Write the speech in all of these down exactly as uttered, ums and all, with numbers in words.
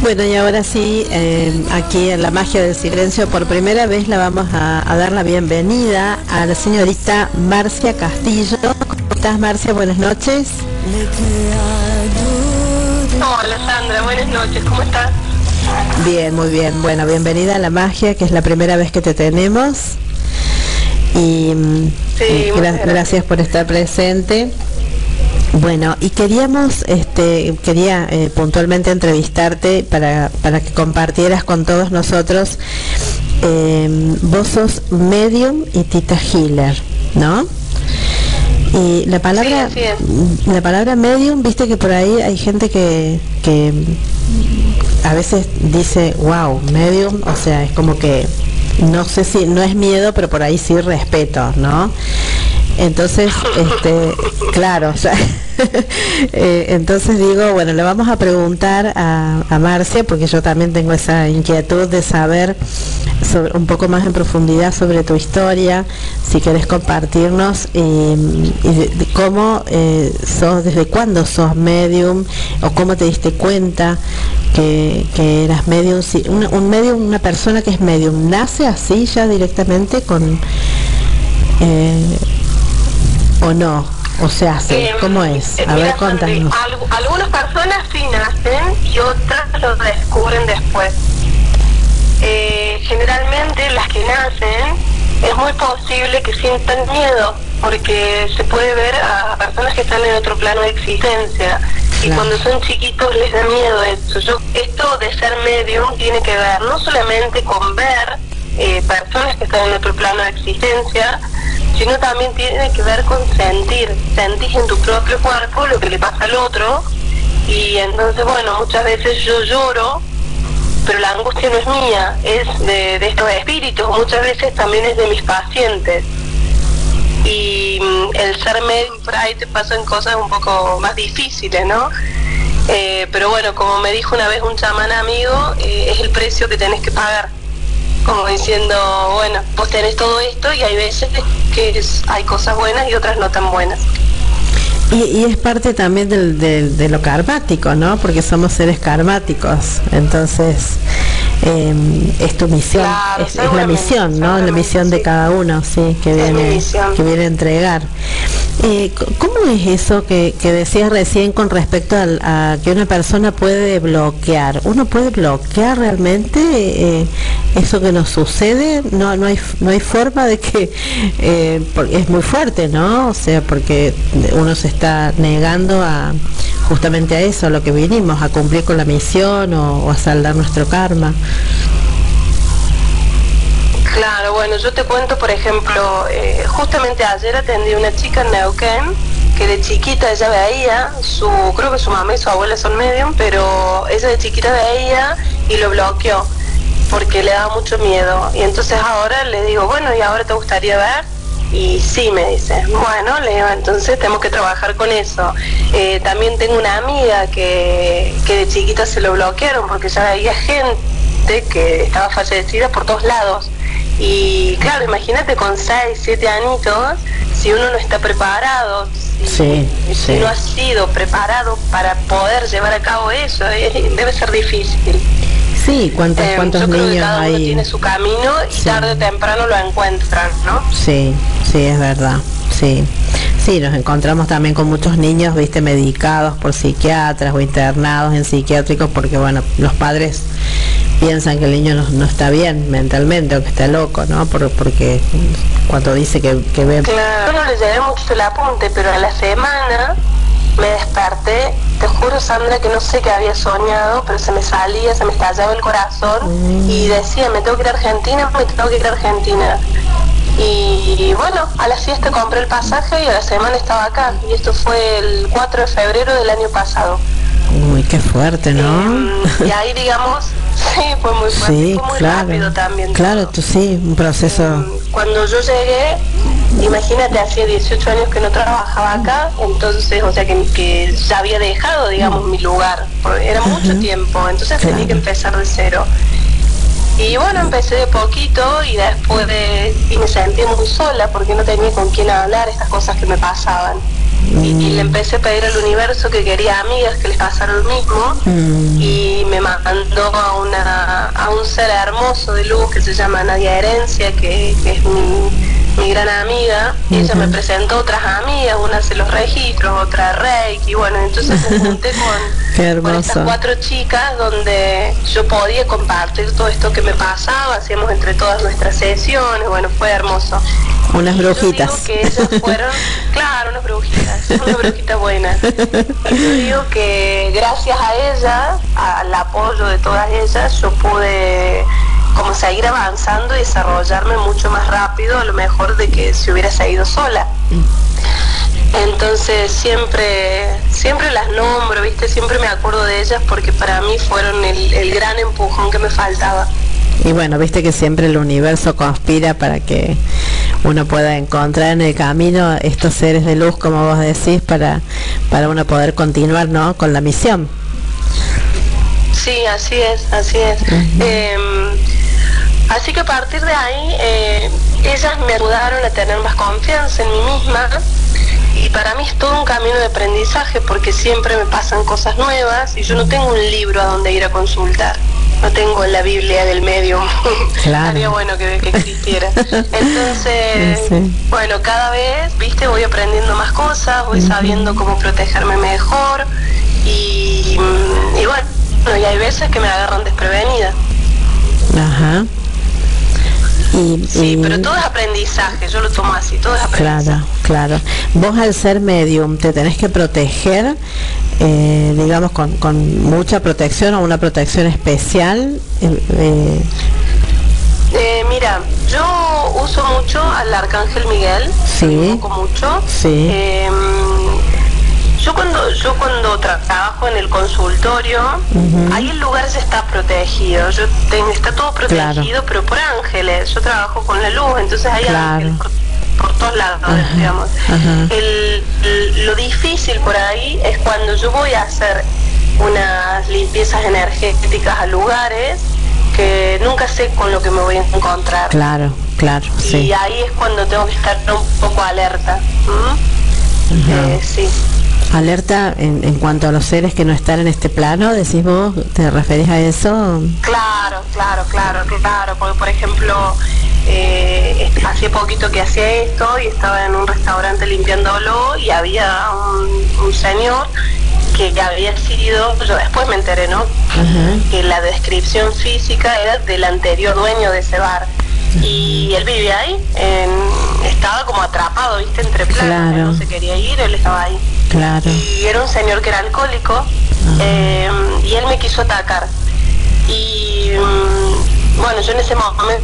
Bueno, y ahora sí, eh, aquí en La Magia del Silencio, por primera vez la vamos a, a dar la bienvenida a la señorita Marcia Castillo. ¿Cómo estás, Marcia? Buenas noches. Hola, Sandra, buenas noches, ¿cómo estás? Bien, muy bien. Bueno, bienvenida a La Magia, que es la primera vez que te tenemos. Y sí, gra gracias por estar presente. Bueno, y queríamos, este, quería eh, puntualmente entrevistarte para, para que compartieras con todos nosotros. Eh, vos sos medium y tita healer, ¿no? Y la palabra, sí, la palabra medium, viste que por ahí hay gente que, que a veces dice, wow, medium, o sea, es como que, no sé si, no es miedo, pero por ahí sí respeto, ¿no? Entonces, este, claro, o sea, eh, entonces digo, bueno, le vamos a preguntar a, a Marcia, porque yo también tengo esa inquietud de saber sobre, un poco más en profundidad sobre tu historia, si querés compartirnos eh, y de, de cómo eh, sos, desde cuándo sos medium, o cómo te diste cuenta que, que eras medium. Si, un, un medium, una persona que es medium, ¿nace así ya directamente con... Eh, o no, o se hace, eh, ¿cómo es? A ver, contanos. Algunas personas sí nacen y otras lo descubren después. Eh, generalmente las que nacen es muy posible que sientan miedo, porque se puede ver a personas que están en otro plano de existencia, y claro, cuando son chiquitos les da miedo eso. Yo, esto de ser medium tiene que ver no solamente con ver eh, personas que están en otro plano de existencia, sino también tiene que ver con sentir, sentís en tu propio cuerpo lo que le pasa al otro, y entonces, bueno, muchas veces yo lloro, pero la angustia no es mía, es de, de estos espíritus, muchas veces también es de mis pacientes, y el ser médico por ahí te pasan cosas un poco más difíciles, ¿no? Eh, pero bueno, como me dijo una vez un chamán amigo, eh, es el precio que tenés que pagar. Como diciendo, bueno, vos tenés todo esto y hay veces que es, hay cosas buenas y otras no tan buenas. Y, y es parte también del, del, de lo karmático, ¿no? Porque somos seres karmáticos, entonces eh, es tu misión, claro, es, es la misión, ¿no? La misión de cada uno, sí, que viene, que viene a entregar. Eh, ¿Cómo es eso que, que decías recién con respecto al, a que una persona puede bloquear? ¿Uno puede bloquear realmente eh, eso que nos sucede? No, no hay, no hay forma de que, eh, porque es muy fuerte, ¿no? O sea, porque uno se está negando a justamente a eso, a lo que vinimos, a cumplir con la misión o, o a saldar nuestro karma. Claro, bueno, yo te cuento, por ejemplo, eh, justamente ayer atendí a una chica en Neuquén que de chiquita ella veía, su, creo que su mamá y su abuela son medium, pero ella de chiquita veía y lo bloqueó porque le daba mucho miedo, y entonces ahora le digo, bueno, ¿y ahora te gustaría ver? Y sí, me dice, bueno, le digo, entonces tenemos que trabajar con eso. Eh, también tengo una amiga que, que de chiquita se lo bloquearon porque ya veía gente que estaba fallecida por todos lados. Y claro, imagínate con seis, siete añitos, si uno no está preparado, si, sí, si sí. no ha sido preparado para poder llevar a cabo eso, eh, debe ser difícil. Sí, ¿cuántos, eh, cuántos yo creo niños que cada hay? Uno tiene su camino y sí, tarde o temprano lo encuentran, ¿no? Sí, sí, es verdad, sí. Sí, nos encontramos también con muchos niños, viste, medicados por psiquiatras o internados en psiquiátricos porque, bueno, los padres piensan que el niño no, no está bien mentalmente o que está loco, ¿no? Por, porque cuando dice que, que ve... Claro, yo no le llevé mucho el apunte, pero a la semana me desperté, te juro, Sandra, que no sé qué había soñado, pero se me salía, se me estallaba el corazón mm. y decía, me tengo que ir a Argentina, me tengo que ir a Argentina. Y, y bueno, a la fiesta compré el pasaje y a la semana estaba acá, y esto fue el cuatro de febrero del año pasado. Uy, qué fuerte, ¿no? Eh, y ahí, digamos, sí, fue muy fuerte, sí, fue muy claro, rápido también. Claro, tú sí, un proceso... Eh, cuando yo llegué, imagínate, hacía dieciocho años que no trabajaba acá, entonces, o sea, que, que ya había dejado, digamos, mi lugar, porque era mucho uh-huh. tiempo, entonces claro. tenía que empezar de cero. Y bueno, empecé de poquito y después de... y me sentí muy sola porque no tenía con quién hablar estas cosas que me pasaban. y, y le empecé a pedir al universo que quería amigas que les pasara lo mismo, mm. y me mandó a una a un ser hermoso de luz que se llama Nadia Herencia, que, que es mi, mi gran amiga, y uh-huh. ella me presentó otras amigas, una hace los registros, otra Reiki, y bueno, entonces me junté con, con estas cuatro chicas donde yo podía compartir todo esto que me pasaba, hacíamos entre todas nuestras sesiones, bueno, fue hermoso. Unas brujitas. Yo digo que ellas fueron, claro, unas brujitas, unas brujitas buenas. Y yo digo que gracias a ellas, al apoyo de todas ellas, yo pude como seguir avanzando y desarrollarme mucho más rápido, a lo mejor de que si hubiera seguido sola. Entonces siempre siempre las nombro, ¿viste? Siempre me acuerdo de ellas porque para mí fueron el, el gran empujón que me faltaba. Y bueno, viste que siempre el universo conspira para que uno pueda encontrar en el camino estos seres de luz, como vos decís, para, para uno poder continuar, ¿no?, con la misión. Sí, así es, así es. Uh-huh. Eh, así que a partir de ahí, eh, ellas me ayudaron a tener más confianza en mí misma. Y para mí es todo un camino de aprendizaje porque siempre me pasan cosas nuevas y yo no tengo un libro a donde ir a consultar. No tengo la Biblia del medium. Claro. Sería bueno que, que existiera. Entonces, sí. bueno, cada vez, viste, voy aprendiendo más cosas, voy uh-huh. sabiendo cómo protegerme mejor y, y bueno, y hay veces que me agarran desprevenida. Ajá. Y, sí, y... pero todo es aprendizaje, yo lo tomo así, todo es aprendizaje. Claro, claro. Vos al ser medium te tenés que proteger, eh, digamos, con, con mucha protección o una protección especial. Eh, eh... Eh, mira, yo uso mucho al Arcángel Miguel, sí, invoco mucho. Sí. Eh, Yo cuando yo cuando tra- trabajo en el consultorio, uh-huh. ahí el lugar ya está protegido. Yo tengo, está todo protegido, claro. pero por ángeles. Yo trabajo con la luz, entonces hay claro. ángeles por, por todos lados, uh-huh. digamos. Uh-huh. El, el, lo difícil por ahí es cuando yo voy a hacer unas limpiezas energéticas a lugares que nunca sé con lo que me voy a encontrar. Claro, claro. Y sí. ahí es cuando tengo que estar un poco alerta. ¿Mm? Uh-huh. eh, sí. Alerta en, en cuanto a los seres que no están en este plano, decís vos, ¿te referís a eso? Claro, claro, claro, claro, porque por ejemplo, eh, hace poquito que hacía esto y estaba en un restaurante limpiándolo y había un, un señor que ya había sido, yo después me enteré, ¿no? Uh-huh. Que la descripción física era del anterior dueño de ese bar. Y él vivía ahí, en, estaba como atrapado, viste, entre planos, claro. él no se quería ir, él estaba ahí. Claro. Y era un señor que era alcohólico, uh-huh. eh, y él me quiso atacar. Y um, bueno, yo en ese momento,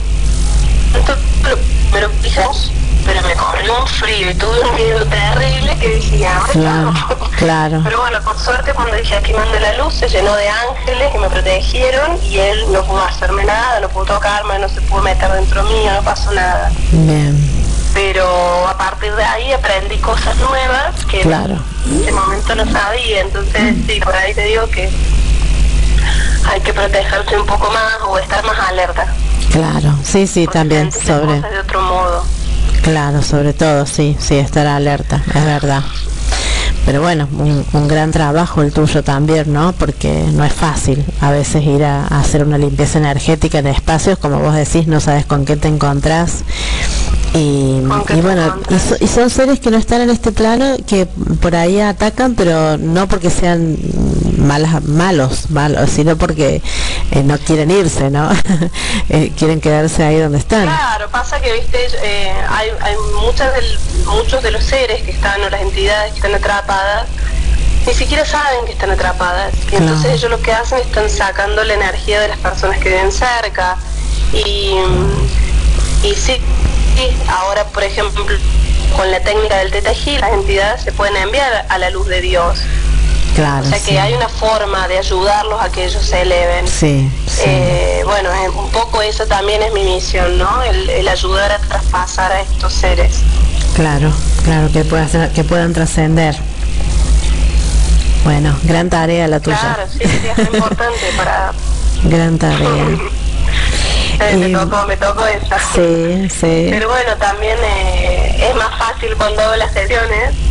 pero dije, pero me corrió un frío y tuve un miedo terrible que decía, claro, claro. Pero bueno, por suerte cuando dije aquí mando la luz, se llenó de ángeles que me protegieron y él no pudo hacerme nada, no pudo tocarme, no se pudo meter dentro mío, no pasó nada. Bien. Pero a partir de ahí aprendí cosas nuevas que claro. en ese momento no sabía, entonces sí, por ahí te digo que hay que protegerse un poco más o estar más alerta. Claro, sí, sí, porque también sobre... cosas de otro modo. Claro, sobre todo, sí, sí, estar alerta, es verdad. Pero bueno, un, un gran trabajo el tuyo también, ¿no? Porque no es fácil a veces ir a, a hacer una limpieza energética en espacios, como vos decís, no sabes con qué te encontrás. Y, y bueno, y, so, y son seres que no están en este plano, que por ahí atacan, pero no porque sean malas, malos, malos, sino porque eh, no quieren irse, ¿no? eh, quieren quedarse ahí donde están. Claro, pasa que, viste, eh, hay, hay muchas del, muchos de los seres que están, o las entidades que están atrapadas, ni siquiera saben que están atrapadas. Y claro. entonces ellos lo que hacen es están sacando la energía de las personas que viven cerca. Y, y sí, sí, ahora por ejemplo, con la técnica del Theta Healing, las entidades se pueden enviar a la luz de Dios. Claro, o sea que sí. hay una forma de ayudarlos a que ellos se eleven. Sí, sí. Eh, bueno, un poco eso también es mi misión, ¿no? El, el ayudar a traspasar a estos seres. Claro, claro, que, pueda ser, que puedan trascender. Bueno, gran tarea la tuya. Claro, sí, sí, es importante para... Gran tarea. eh, me, tocó, me tocó esa. Sí, sí. Pero bueno, también eh, es más fácil cuando hago las sesiones,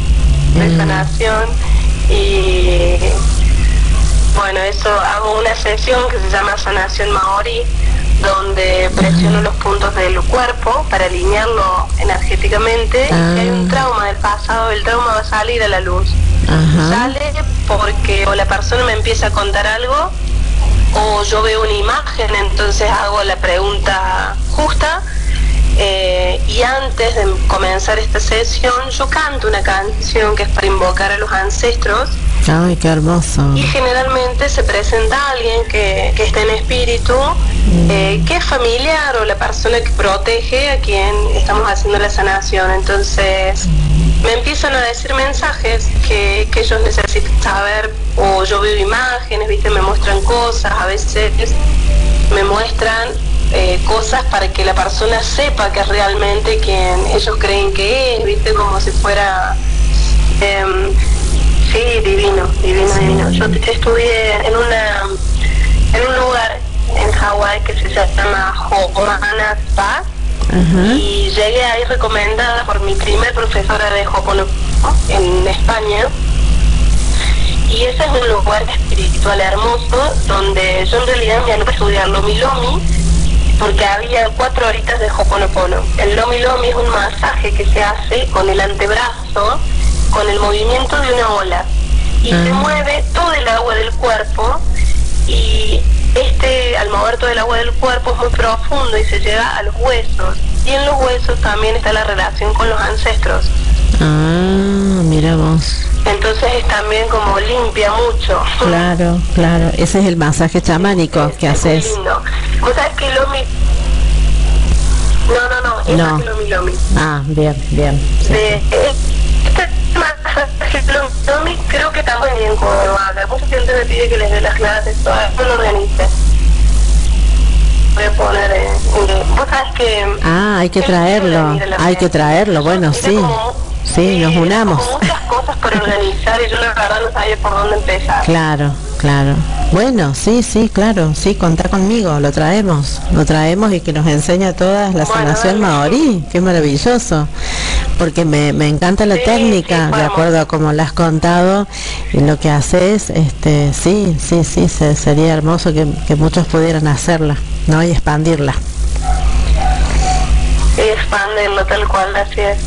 de Mm. sanación. Y bueno, eso, hago una sesión que se llama Sanación Maori, donde presiono los puntos del cuerpo para alinearlo energéticamente. Ah. Y si hay un trauma del pasado, el trauma va a salir a la luz. Ajá. Sale porque o la persona me empieza a contar algo, o yo veo una imagen, entonces hago la pregunta justa. Eh, y antes de comenzar esta sesión, yo canto una canción que es para invocar a los ancestros. Ay, qué hermoso. Y generalmente se presenta alguien que, que está en espíritu, eh, que es familiar o la persona que protege a quien estamos haciendo la sanación. Entonces me empiezan a decir mensajes que, que ellos necesitan saber, o yo veo imágenes, viste, me muestran cosas, a veces me muestran eh, cosas para que la persona sepa que es realmente quien ellos creen que es, viste, como si fuera... Eh, sí, divino, divino, divino. Yo estudié en una en un lugar en Hawái que se llama Ho'omana Spa. Ajá. Y llegué ahí recomendada por mi primer profesora de Ho'oponopono en España. Y ese es un lugar espiritual hermoso donde yo en realidad me animé a estudiar Lomi Lomi porque había cuatro horitas de Ho'oponopono. El Lomi Lomi es un masaje que se hace con el antebrazo, con el movimiento de una ola, y Ah. se mueve todo el agua del cuerpo, y este al mover todo el agua del cuerpo es muy profundo y se llega a los huesos, y en los huesos también está la relación con los ancestros. Ah, mira vos. Entonces es también como limpia mucho. Claro, claro. Ese es el masaje chamánico Es- que es muy haces. lindo. ¿Vos sabés que Lomi? No, no, no, es No. más que Lomi Lomi. Ah, bien, bien. Sí, De, sí. eh, este masaje Lomi Lomi creo que también en Córdoba. Mucha gente me pide que les dé las clases, todavía no lo organice. Voy a poner, eh, eh, vos sabés que... Ah, hay que es traerlo, venir a la hay que fiesta. traerlo, bueno, Era sí, como- sí, nos era unamos. como muchas cosas por organizar y yo la verdad no sabía por dónde empezar. Claro, claro. Bueno, sí, sí, claro, sí, contá conmigo, lo traemos, lo traemos y que nos enseña todas la Bueno, sanación dale. maorí, qué maravilloso, porque me, me encanta la Sí, técnica, sí, de vamos. acuerdo a como la has contado y lo que haces, este, sí, sí, sí, se- sería hermoso que, que muchos pudieran hacerla, ¿no? Y expandirla. Y expandirlo tal cual, así es.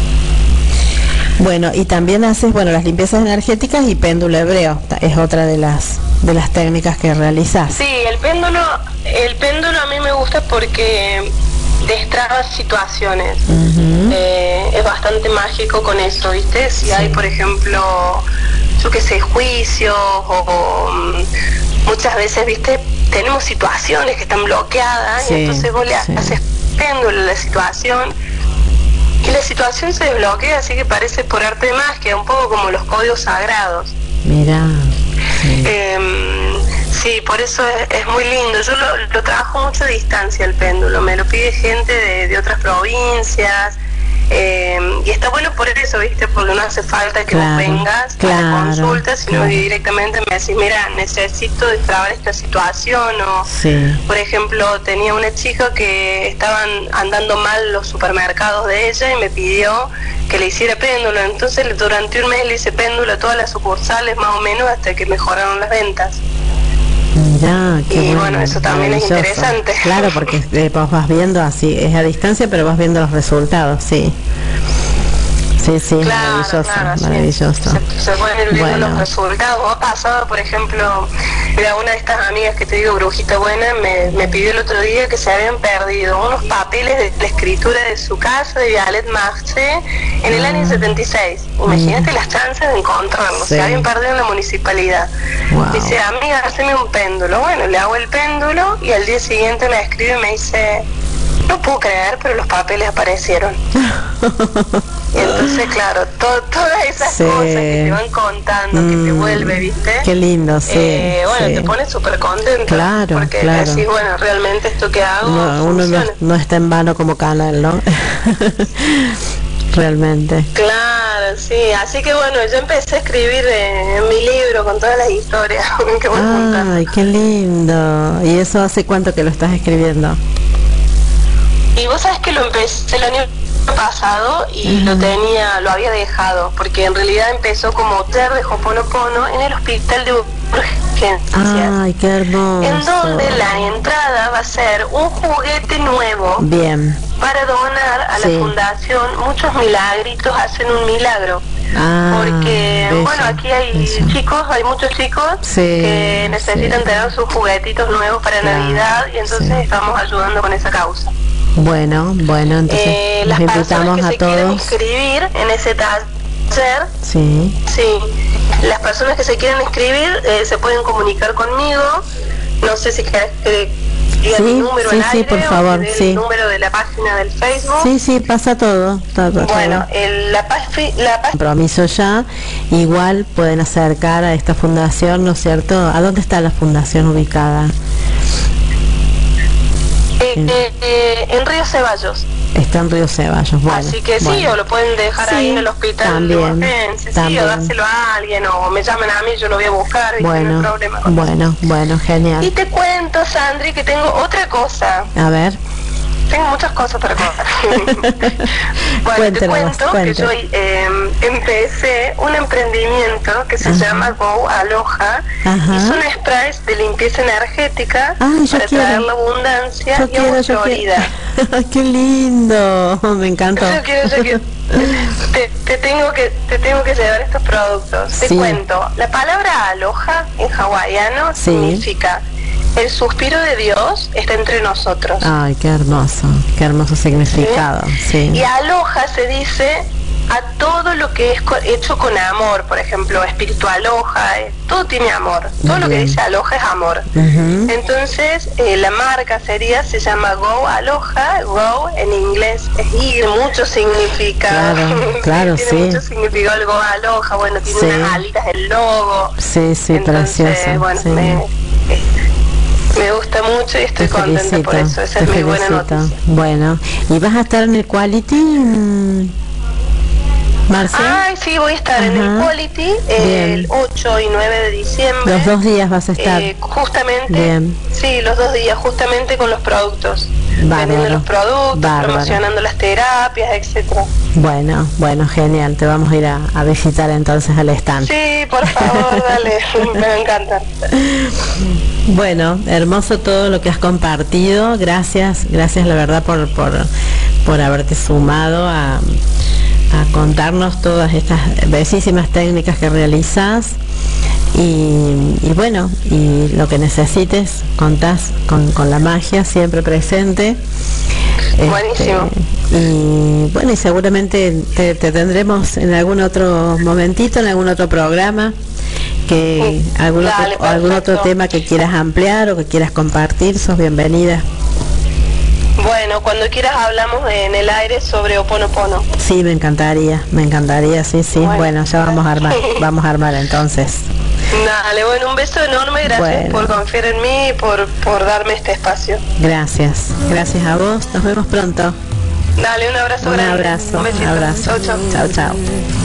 Bueno, y también haces, bueno, las limpiezas energéticas y péndulo hebreo, ta- es otra de las de las técnicas que realizas. Sí, el péndulo, el péndulo a mí me gusta porque destraba situaciones. Ujú. Eh, es bastante mágico con eso, ¿viste? Si hay, por ejemplo, yo qué sé, juicios o, o, mm, muchas veces, ¿viste? Tenemos situaciones que están bloqueadas Sí, y entonces vos le sí. haces péndulo a la situación y la situación se desbloquea, así que parece por arte de magia, un poco como los códigos sagrados. Mira, sí. Eh, sí, por eso es, es muy lindo. Yo lo, lo trabajo mucho a distancia el péndulo, me lo pide gente de, de otras provincias. Eh, y está bueno por eso, ¿viste? Porque no hace falta que Claro, vos vengas a claro, la consulta, sino claro. que directamente me decís, mira, necesito destrabar esta situación. O, Sí. por ejemplo, tenía una chica que estaban andando mal los supermercados de ella y me pidió que le hiciera péndulo. Entonces durante un mes le hice péndulo a todas las sucursales más o menos hasta que mejoraron las ventas. Mira, qué Y bueno, eso también es maravilloso. interesante. Claro, porque eh, vos vas viendo así, es a distancia, pero vas viendo los resultados, sí. Sí, sí, Claro, maravilloso, claro, sí. maravilloso. Se, se pueden ir viendo Bueno. los resultados. Ha pasado, por ejemplo, mira, una de estas amigas que te digo, brujita buena, me, me pidió el otro día que se habían perdido unos papeles de la escritura de su casa de Violet Marche en el Ah. año setenta y seis. Imagínate las chances de encontrarlos. Sí. Se habían perdido en la municipalidad. Wow. Dice, amiga, haceme un péndulo. Bueno, le hago el péndulo y al día siguiente me escribe y me dice, no puedo creer, pero los papeles aparecieron. Y entonces, claro, to- todas esas Sí. cosas que te van contando, que te Mm, vuelve, ¿viste? Qué lindo, sí. Eh, bueno, sí. te pones súper contento. Claro, porque claro. decís, bueno, realmente esto que hago No, uno no, funciona. no está en vano como canal, ¿no? Realmente. Claro, sí. Así que bueno, yo empecé a escribir eh, en mi libro con todas las historias que voy juntando. Ay, qué lindo. ¿Y eso hace cuánto que lo estás escribiendo? Y vos sabés que lo empecé el año pasado y uh-huh. lo tenía, lo había dejado, porque en realidad empezó como taller de Ho'oponopono en el hospital de urgencias. Ay, qué hermoso. En donde la entrada va a ser un juguete nuevo. Bien. Para donar a sí. la fundación. Muchos milagritos hacen un milagro. Ah, porque, bello, bueno, aquí hay bello. chicos, hay muchos chicos sí, que necesitan sí. tener sus juguetitos nuevos para claro, Navidad y entonces sí. estamos ayudando con esa causa. Bueno, bueno, entonces eh, nos las invitamos personas que a se todos. quieren inscribir en ese taller, sí, sí, las personas que se quieren inscribir eh, se pueden comunicar conmigo. No sé si querés que diga sí, mi número sí, al sí, aire por favor, o el sí. número de la página del Facebook. Sí, sí, pasa todo. todo bueno, todo. El, la página... Compromiso ya, igual pueden acercar a esta fundación, ¿no es cierto? ¿A dónde está la fundación ubicada? Eh, eh, eh, en Río Ceballos. Está en Río Ceballos, bueno. Así que bueno. sí, o lo pueden dejar sí, ahí en el hospital también, de urgencia, también. sí, o dárselo a alguien, o me llaman a mí, yo lo voy a buscar, y bueno, no hay problema. Bueno, bueno, genial. Y te cuento, Sandri, que tengo otra cosa. A ver. Tengo muchas cosas para contar. Bueno, cuéntenos, te cuento cuéntenos. que yo eh, empecé un emprendimiento que se Ajá. llama Go Aloha. Ajá. Y son sprays de limpieza energética Ay, para quiero. traer la abundancia yo y quiero, autoridad. ¡Qué lindo! Me encantó. Yo quiero, yo quiero. Te, te tengo que te tengo que llevar estos productos. Sí. Te cuento. La palabra aloha en hawaiano sí. significa el suspiro de Dios está entre nosotros. Ay, qué hermoso, qué hermoso significado. ¿Sí? Sí. Y aloha se dice a todo lo que es hecho con amor, por ejemplo, espíritu aloha, eh, todo tiene amor, todo Bien. Lo que dice aloha es amor. Uh-huh. Entonces, eh, la marca sería, se llama Go Aloha, Go en inglés es ir, mucho significado. Claro, claro, tiene sí. mucho significado el Go Aloha, bueno, tiene sí. unas alitas, el logo. Sí, sí, Entonces, precioso. bueno, sí. me, eh, me gusta mucho y estoy te contenta felicito, por eso, esa es mi buena noticia. Bueno, ¿y vas a estar en el Quality, Marcia? Ay, sí, voy a estar Ajá. en el Quality el ocho y nueve de diciembre. Los dos días vas a estar. Eh, justamente, Bien. sí, los dos días, justamente con los productos. Bárbaro. Vendiendo los productos, Bárbaro. promocionando las terapias, etcétera. Bueno, bueno, genial. Te vamos a ir a, a visitar entonces al stand. Sí, por favor, dale, me encanta. Bueno, hermoso todo lo que has compartido. Gracias, gracias la verdad por por, por haberte sumado a, a contarnos todas estas bellísimas técnicas que realizas. Y, y bueno, y lo que necesites, contás con, con la magia siempre presente. Buenísimo. Este, y bueno, y seguramente te, te tendremos en algún otro momentito, en algún otro programa, que sí. algún, Dale, otro, algún otro tema que quieras ampliar o que quieras compartir, sos bienvenida. Bueno, cuando quieras hablamos en el aire sobre Ho'oponopono. Sí, me encantaría, me encantaría, sí, sí. Bueno, bueno ya vamos a armar, vamos a armar entonces. Dale, bueno, un beso enorme, gracias bueno. por confiar en mí y por, por darme este espacio. Gracias, gracias a vos, nos vemos pronto. Dale, un abrazo un grande. Abrazo, un besito. Un abrazo, chau, chau. Chau, chau.